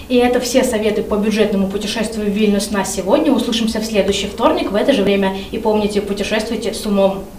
И это все советы по бюджетному путешествию в Вильнюс на сегодня. Услышимся в следующий вторник в это же время. И помните, путешествуйте с умом.